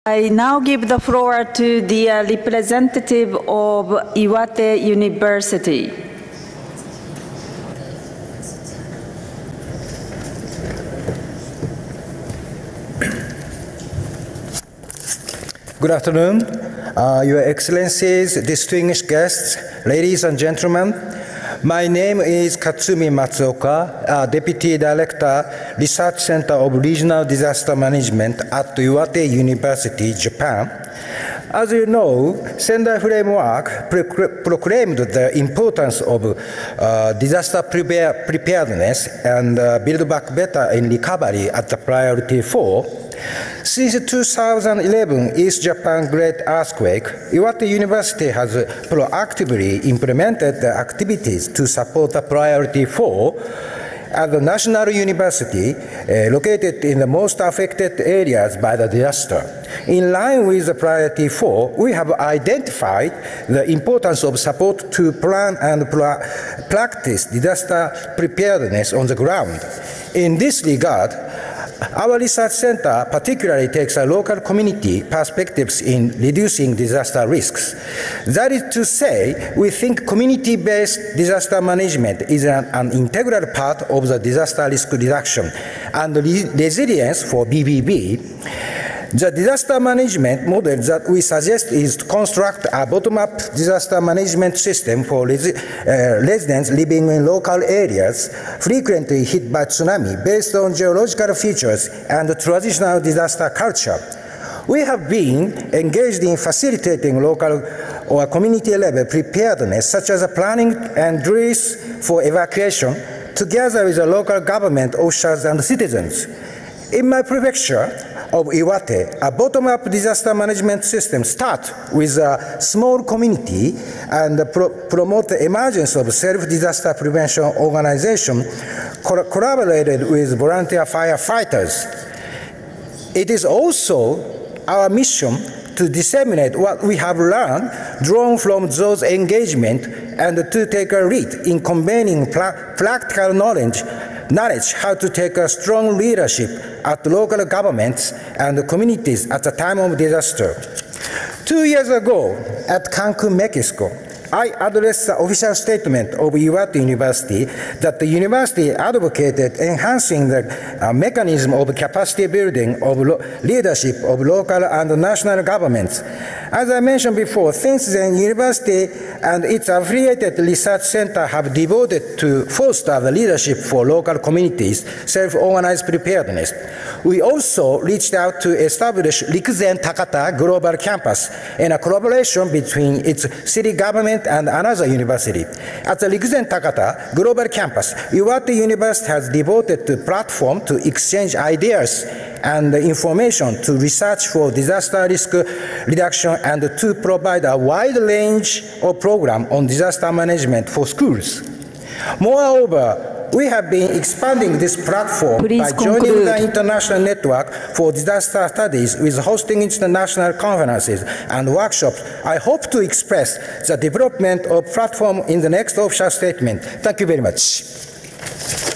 I now give the floor to the representative of Iwate University. Good afternoon, Your Excellencies, distinguished guests, ladies and gentlemen. My name is Katsumi Matusuoka, Deputy Director, Research Center of Regional Disaster Management at Iwate University, Japan. As you know, Sendai Framework proclaimed the importance of disaster preparedness and build back better in recovery at the priority 4. Since 2011 East Japan Great Earthquake, Iwate University has proactively implemented the activities to support the priority 4 at the national university located in the most affected areas by the disaster. In line with the priority 4, we have identified the importance of support to plan and practice disaster preparedness on the ground. In this regard, our research center particularly takes a local community perspectives in reducing disaster risks. That is to say, we think community-based disaster management is an integral part of the disaster risk reduction and resilience for BBB. The disaster management model that we suggest is to construct a bottom-up disaster management system for residents living in local areas frequently hit by tsunami based on geological features and traditional disaster culture. We have been engaged in facilitating local or community-level preparedness, such as planning and drills for evacuation, together with the local government officials and citizens. In my prefecture of Iwate, a bottom-up disaster management system starts with a small community and promote the emergence of self-disaster prevention organization collaborated with volunteer firefighters. It is also our mission to disseminate what we have learned, drawn from those engagement, and to take a lead in combining practical knowledge how to take a strong leadership at local governments and communities at the time of disaster. 2 years ago, at Cancun, Mexico, I addressed the official statement of Iwate University that the university advocated enhancing the mechanism of capacity building of leadership of local and national governments. As I mentioned before, since then, university and its affiliated research center have devoted to foster the leadership for local communities, self-organized preparedness. We also reached out to establish Rikuzen Takata Global Campus in a collaboration between its city government and another university. At the Rikuzen Takata Global Campus, Iwate University has devoted a platform to exchange ideas and information to research for disaster risk reduction and to provide a wide range of programs on disaster management for schools. Moreover, we have been expanding this platform by joining the international network for disaster studies with hosting international conferences and workshops. I hope to express the development of platform in the next official statement. Thank you very much.